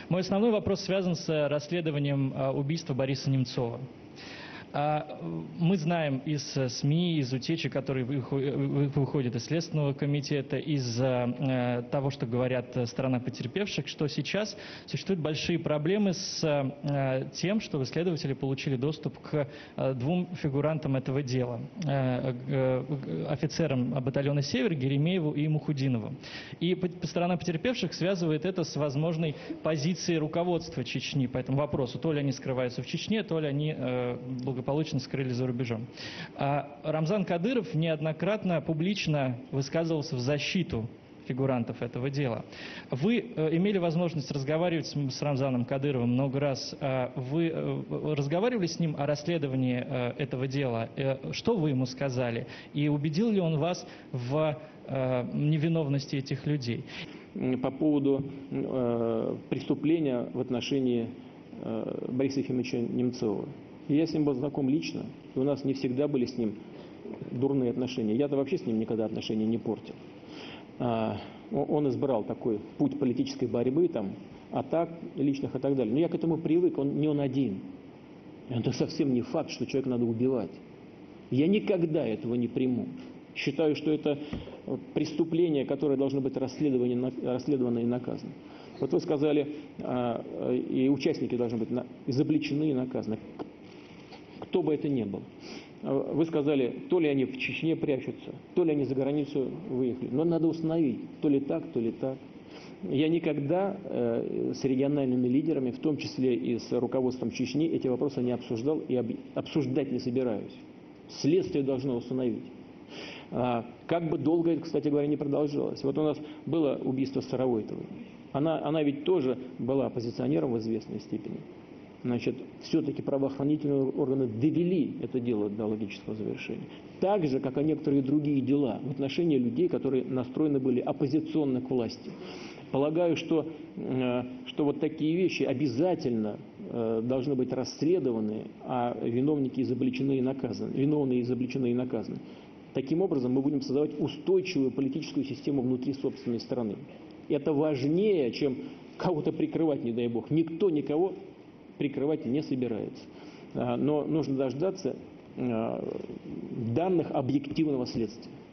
Мой основной вопрос связан с расследованием убийства Бориса Немцова. Мы знаем из СМИ, из утечек, которые выходят из Следственного комитета, из того, что говорят сторона потерпевших, что сейчас существуют большие проблемы с тем, что следователи получили доступ к двум фигурантам этого дела. Офицерам батальона «Север» Геремееву и Мухудинову. И сторона потерпевших связывает это с возможной позицией руководства Чечни по этому вопросу. То ли они скрываются в Чечне, то ли они благополучно скрылись за рубежом. Рамзан Кадыров неоднократно публично высказывался в защиту фигурантов этого дела. Вы имели возможность разговаривать с Рамзаном Кадыровым много раз. Вы разговаривали с ним о расследовании этого дела? Что вы ему сказали? И убедил ли он вас в невиновности этих людей? По поводу преступления в отношении Бориса Ефимовича Немцова. Я с ним был знаком лично, и у нас не всегда были с ним дурные отношения. Я-то вообще с ним никогда отношения не портил. Он избрал такой путь политической борьбы, атак личных и так далее. Но я к этому привык, не он один. Это совсем не факт, что человека надо убивать. Я никогда этого не приму. Считаю, что это преступление, которое должно быть расследовано и наказано. Вот вы сказали, и участники должны быть изобличены и наказаны. Кто бы это ни был. Вы сказали, то ли они в Чечне прячутся, то ли они за границу выехали. Но надо установить, то ли так, то ли так. Я никогда с региональными лидерами, в том числе и с руководством Чечни, эти вопросы не обсуждал и обсуждать не собираюсь. Следствие должно установить. Как бы долго это, кстати говоря, не продолжалось. Вот у нас было убийство Старовойтовой. Она ведь тоже была оппозиционером в известной степени. Значит, все-таки правоохранительные органы довели это дело до логического завершения. Так же, как и некоторые другие дела в отношении людей, которые настроены были оппозиционно к власти. Полагаю, что вот такие вещи обязательно должны быть расследованы, а виновники изобличены и наказаны. Виновные изобличены и наказаны. Таким образом, мы будем создавать устойчивую политическую систему внутри собственной страны. Это важнее, чем кого-то прикрывать, не дай бог. Никто никого прикрывать не собирается. Но нужно дождаться данных объективного следствия.